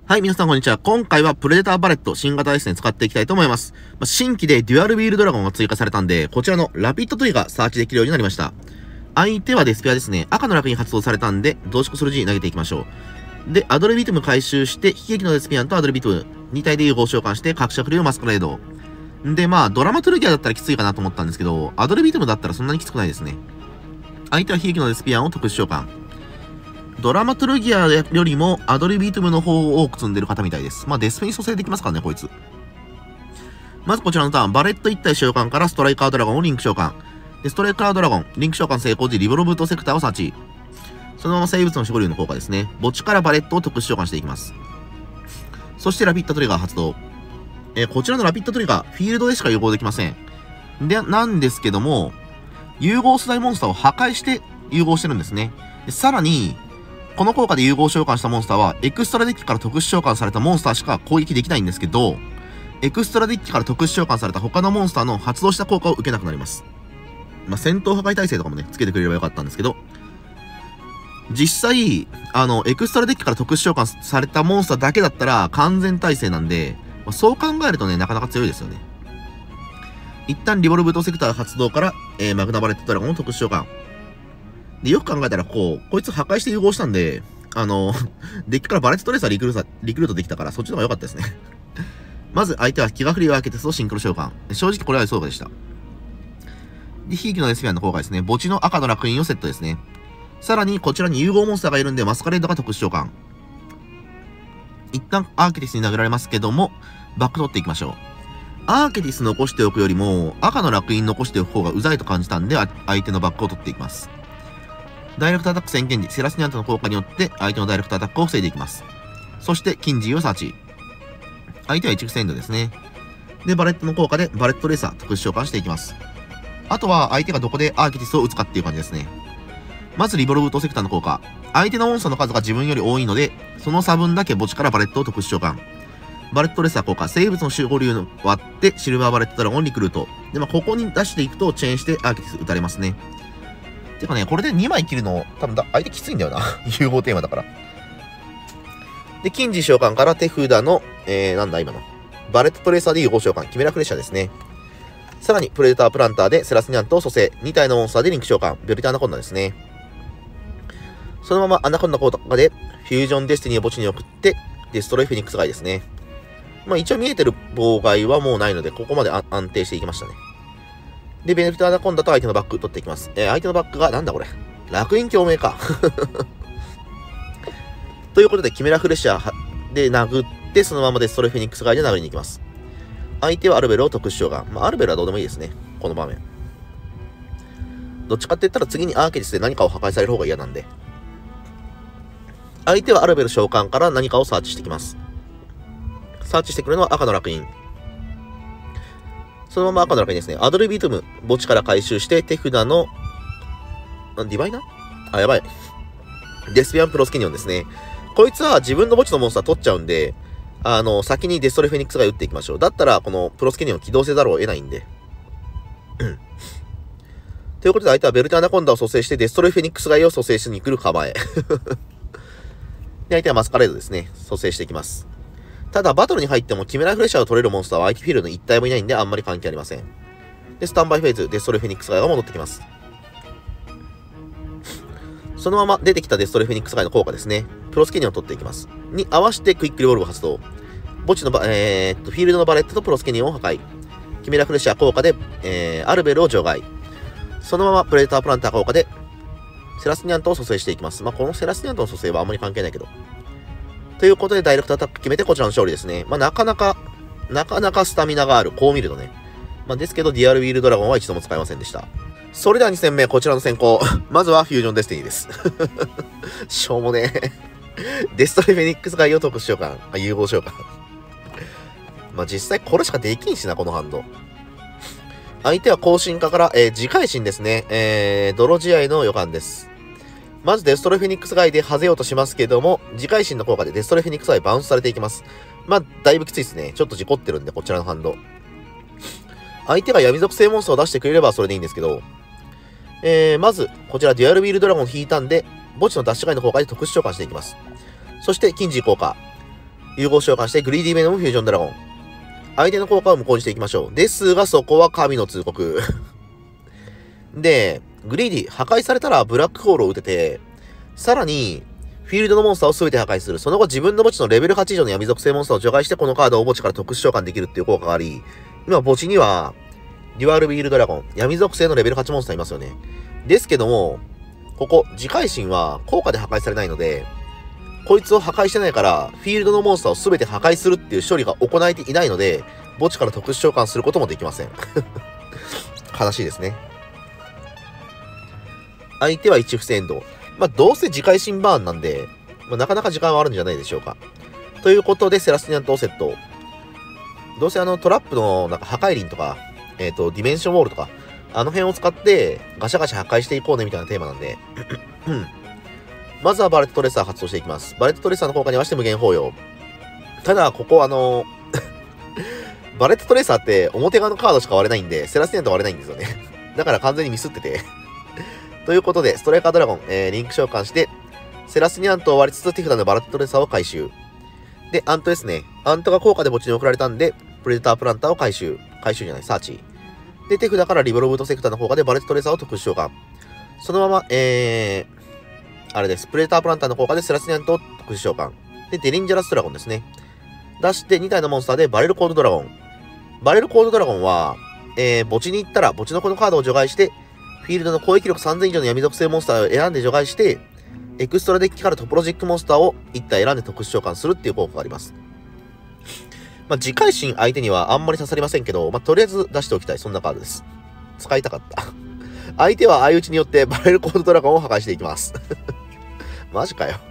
はい、皆さんこんにちは。今回はプレデターバレット新型ですね、使っていきたいと思います。新規でデュアルウィールドラゴンが追加されたんで、こちらのラピッドトリガーサーチできるようになりました。相手はデスペアですね。赤の楽に発動されたんで、増殖する G 投げていきましょう。で、アドルビトム回収して、悲劇のデスペアンとアドルビトム2体で融合召喚して、各社フリーをマスクレード。で、ドラマトルギアだったらきついかなと思ったんですけど、アドルビトムだったらそんなにきつくないですね。相手は悲劇のデスペアンを特殊召喚。ドラマトルギアよりもアドルビトムの方を多く積んでる方みたいです。デスペに蘇生できますからね、こいつ。まずこちらのターン、バレット1体召喚からストライカードラゴンをリンク召喚。で、ストライカードラゴン、リンク召喚成功時、リボルブートセクターをサーチ。そのまま生物の守護竜の効果ですね。墓地からバレットを特殊召喚していきます。そしてラピッドトリガー発動。こちらのラピッドトリガー、フィールドでしか融合できません。なんですけども、融合素材モンスターを破壊して融合してるんですね。で、さらに、この効果で融合召喚したモンスターは、エクストラデッキから特殊召喚されたモンスターしか攻撃できないんですけど、エクストラデッキから特殊召喚された他のモンスターの発動した効果を受けなくなります。戦闘破壊耐性とかもね、つけてくれればよかったんですけど、実際、エクストラデッキから特殊召喚されたモンスターだけだったら完全耐性なんで、そう考えるとね、なかなか強いですよね。一旦リボルブートセクター発動から、マグナバレットドラゴンを特殊召喚。で、よく考えたら、こいつ破壊して融合したんで、デッキからバレットトレーサーリクルートできたから、そっちの方が良かったですね。まず、相手は気が振りを開けてとシンクロ召喚。正直これは予想外でした。で、悲劇のデスペアンの効果ですね。墓地の赤の楽園をセットですね。さらに、こちらに融合モンスターがいるんで、マスカレードが特殊召喚。一旦、アーケティスに投げられますけども、バック取っていきましょう。アーケティス残しておくよりも、赤の楽園残しておく方がうざいと感じたんで、相手のバックを取っていきます。ダイレクトアタック宣言時、セラスニャントの効果によって相手のダイレクトアタックを防いでいきます。そして、キンジーをサーチ。相手は一区線度ですね。で、バレットの効果でバレットレーサー特殊召喚していきます。あとは相手がどこでアーケティスを打つかっていう感じですね。まずリボルブートセクターの効果。相手のモンスターの数が自分より多いので、その差分だけ墓地からバレットを特殊召喚。バレットレーサー効果。生物の守護竜を割ってシルバーバレットドラゴンリクルート。で、ここに出していくとチェーンしてアーケティス打たれますね。てかね、これで2枚切るの、多分相手きついんだよな。融合テーマだから。で、キンジ召喚から手札の、なんだ今の。バレットトレーサーで融合召喚。キメラフレッシャーですね。さらに、プレデタープランターでセラスニャントを蘇生。2体のモンスターでリンク召喚。ベルターアナコンダですね。そのままアナコンダ効果で、フュージョンデスティニーを墓地に送って、デストロイフェニックスガイですね。一応見えてる妨害はもうないので、ここまで安定していきましたね。で、ベネフィターアナコンダと相手のバック取っていきます。相手のバックが、なんだこれ。楽園共鳴か。ということで、キメラフレッシャーで殴って、そのままデストロイフェニックスガイで殴りに行きます。相手はアルベルを特殊召喚。アルベルはどうでもいいですね。この場面。どっちかって言ったら次にアーケティスで何かを破壊される方が嫌なんで。相手はアルベル召喚から何かをサーチしてきます。サーチしてくるのは赤の楽園。そのまま赤の楽園ですね。アドルビトム、墓地から回収して、手札の、ディバイナー？やばい。デスペアンプロスケニオンですね。こいつは自分の墓地のモンスター取っちゃうんで、先にデストレフェニックスが打っていきましょう。だったら、このプロスケニオン起動せざるを得ないんで。ということで、相手はベルターナコンダを蘇生して、デストレフェニックスガイを蘇生しに来る構え。で、相手はマスカレードですね。蘇生していきます。ただ、バトルに入ってもキメラフレッシャーを取れるモンスターは相手フィールドに1体もいないんで、あんまり関係ありません。で、スタンバイフェーズ、デストレフェニックスガイが戻ってきます。そのまま出てきたデストレフェニックスガイの効果ですね。プロスケニオンを取っていきます。に合わせてクイックリボルブ発動。墓地のフィールドのバレットとプロスケニオンを破壊。キメラフレッシャー効果で、アルベルを除外。そのままプレデタープランター効果で、セラスニャントを蘇生していきます。このセラスニャントの蘇生はあんまり関係ないけど。ということで、ダイレクトアタック決めてこちらの勝利ですね。なかなかスタミナがある。こう見るとね。ですけど、デュアルウィールドラゴンは一度も使いませんでした。それでは2戦目、こちらの先行。まずはフュージョンデスティニーです。しょうもねえ。デストレフェニックスガイを特殊召喚。融合召喚。実際これしかできんしな、このハンド。相手は更新化から、次回新ですね。泥試合の予感です。まずデストレフェニックスガイで外れようとしますけども、次回新の効果でデストレフェニックスガイバウンスされていきます。だいぶきついですね。ちょっと事故ってるんで、こちらのハンド。相手が闇属性モンスターを出してくれればそれでいいんですけど、まず、こちらデュアルウィールドラゴンを引いたんで、墓地のダッシュガイの効果で特殊召喚していきます。そして、キンジー効果。 融合召喚してグリーディベノムフュージョンドラゴン。相手の効果を無効にしていきましょう。ですが、そこは神の通告。で、グリーディ、破壊されたらブラックホールを打てて、さらに、フィールドのモンスターを全て破壊する。その後自分の墓地のレベル8以上の闇属性モンスターを除外してこのカードを墓地から特殊召喚できるっていう効果があり、今墓地には、デュアルビールドラゴン、闇属性のレベル8モンスターいますよね。ですけども、ここ、自界神は効果で破壊されないので、こいつを破壊してないから、フィールドのモンスターを全て破壊するっていう処理が行えていないので、墓地から特殊召喚することもできません。悲しいですね。相手は一不正エンド。どうせ自界神バーンなんで、なかなか時間はあるんじゃないでしょうか。ということで、セラスティナントをセット。どうせトラップの破壊輪とか、ディメンションウォールとか、あの辺を使ってガシャガシャ破壊していこうねみたいなテーマなんで、まずはバレットトレーサー発動していきます。バレットトレーサーの効果に合わせて無限包容。ただ、ここバレットトレーサーって表側のカードしか割れないんで、セラスティナント割れないんですよね。だから完全にミスってて。ということで、ストライカードラゴン、リンク召喚して、セラスティナントを割りつつ手札のバレットトレーサーを回収。で、アントですね。アントが効果で墓地に送られたんで、プレデタープランターを回収。回収じゃない、サーチ。で、手札からリボルブとセクターの効果でバレットトレーサーを特殊召喚。そのまま、あれです。プレデタープランターの効果でセラスティナントを特殊召喚。で、デリンジャラスドラゴンですね。出して2体のモンスターでバレルコードドラゴン。バレルコードドラゴンは、墓地に行ったら墓地のこのカードを除外して、フィールドの攻撃力3000以上の闇属性モンスターを選んで除外して、エクストラデッキからトポロジックモンスターを1体選んで特殊召喚するっていう効果があります。自界神相手にはあんまり刺さりませんけど、とりあえず出しておきたい。そんなカードです。使いたかった。相手は相打ちによってバレルコードドラゴンを破壊していきます。マジかよ。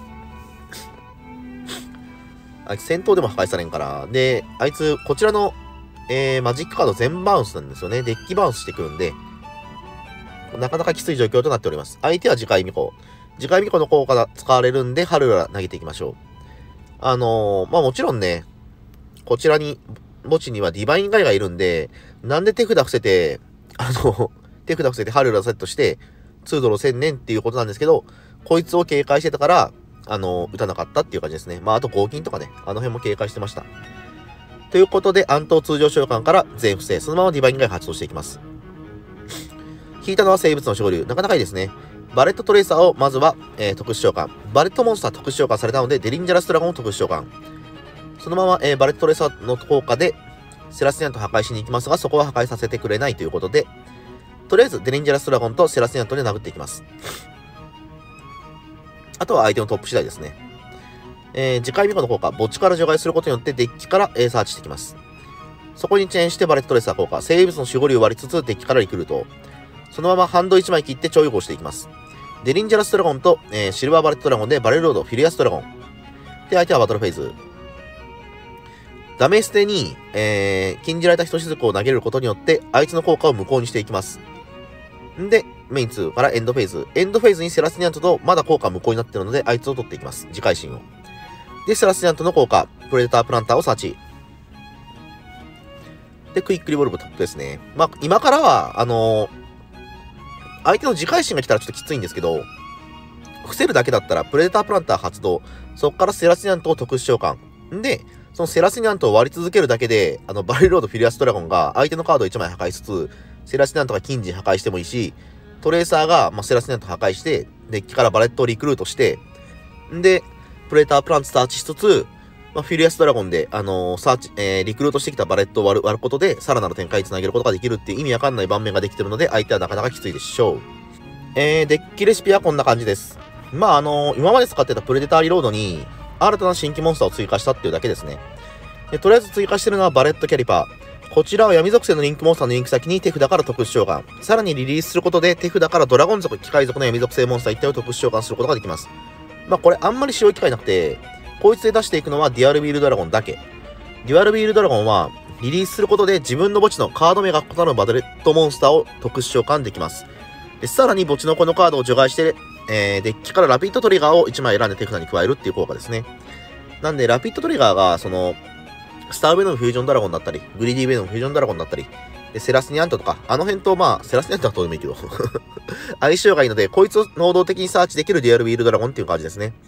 あいつ戦闘でも破壊されんから。で、あいつ、こちらの、マジックカード全バウンスなんですよね。デッキバウンスしてくるんで、なかなかきつい状況となっております。相手は次回巫女。次回巫女の効果が使われるんで、春ら投げていきましょう。もちろんね、こちらに、墓地にはディバインガイがいるんで、なんで手札伏せて、手札伏せて春らセットして、2ドロ1000年っていうことなんですけど、こいつを警戒してたから、打たなかったっていう感じですね。あと合金とかね、あの辺も警戒してました。ということで、暗闘通常召喚から全不正、そのままディバインガイ発動していきます。引いたのは生物の昇竜。なかなかいいですね。バレットトレーサーをまずは、特殊召喚。バレットモンスター特殊召喚されたので、デリンジャラスドラゴンを特殊召喚。そのまま、バレットトレーサーの効果で、セラスティナント破壊しに行きますが、そこは破壊させてくれないということで、とりあえずデリンジャラスドラゴンとセラスティナントで殴っていきます。あとは相手のトップ次第ですね。次回巫女の効果、墓地から除外することによってデッキから、サーチしていきます。そこにチェーンしてバレットトレーサー効果、生物の守護竜を割りつつデッキからリクルート。そのままハンド1枚切って超融合していきます。デリンジャラスドラゴンと、シルバーバレットドラゴンでバレルロード、フィリアスドラゴン。で、相手はバトルフェーズ。ダメ捨てに、禁じられた一しずくを投げることによって、あいつの効果を無効にしていきます。んで、メイン2からエンドフェーズ。エンドフェーズにセラスティナントとまだ効果無効になっているので、あいつを取っていきます。次回神を。で、セラスティナントの効果、プレデタープランターをサーチ。で、クイックリボルブトップですね。今からは、相手の次回神が来たらちょっときついんですけど、伏せるだけだったら、プレデタープランター発動。そこからセラスティナントを特殊召喚。んで、そのセラスティナントを割り続けるだけで、バレルロードフィリアスドラゴンが相手のカードを1枚破壊しつつ、セラスティナントが近似破壊してもいいし、トレーサーが、セラスティナント破壊して、デッキからバレットをリクルートして、んで、プレデタープランツサーチしつつ、フィリアスドラゴンで、サーチ、リクルートしてきたバレットを割ることで、さらなる展開につなげることができるっていう意味わかんない盤面ができてるので、相手はなかなかきついでしょう。デッキレシピはこんな感じです。今まで使ってたプレデターリロードに、新たな新規モンスターを追加したっていうだけですね。で、とりあえず追加してるのはバレットキャリパー。こちらは闇属性のリンクモンスターのリンク先に手札から特殊召喚。さらにリリースすることで手札からドラゴン族、機械族の闇属性モンスター一体を特殊召喚することができます。これあんまり使用機会なくて、こいつで出していくのはデュアルビールドラゴンだけ。デュアルビールドラゴンはリリースすることで自分の墓地のカード目が異なるバレットモンスターを特殊召喚できます。で、さらに墓地のこのカードを除外して、デッキからラピッドトリガーを1枚選んで手札に加えるっていう効果ですね。なんで、ラピッドトリガーが、スターベノムフュージョンドラゴンだったり、グリディベノムフュージョンドラゴンだったり、でセラスニアントとか、あの辺とセラスニアントはどうでもいいけど、相性がいいので、こいつを能動的にサーチできるデュアルビールドラゴンっていう感じですね。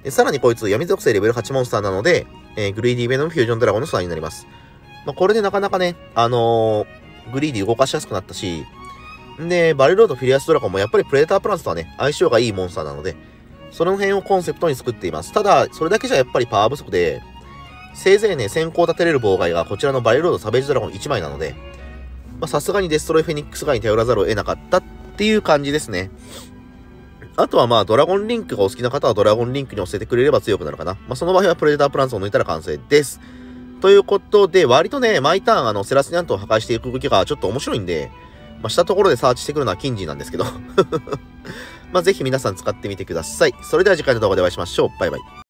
で、さらにこいつ闇属性レベル8モンスターなので、グリーディーベノムフュージョンドラゴンの素材になります。これでなかなかね、グリーディ動かしやすくなったし、で、バレロードフィリアスドラゴンもやっぱりプレデタープランツとはね、相性がいいモンスターなので、その辺をコンセプトに作っています。ただ、それだけじゃやっぱりパワー不足で、せいぜいね、先行立てれる妨害がこちらのバレロードサベージドラゴン1枚なので、さすがにデストロイフェニックスガイに頼らざるを得なかったっていう感じですね。あとはドラゴンリンクがお好きな方はドラゴンリンクに押せてくれれば強くなるかな。その場合はプレデタープランツを抜いたら完成です。ということで、割とね、毎ターンセラスニャントを破壊していく動きがちょっと面白いんで、したところでサーチしてくるのは近似なんですけど。ぜひ皆さん使ってみてください。それでは次回の動画でお会いしましょう。バイバイ。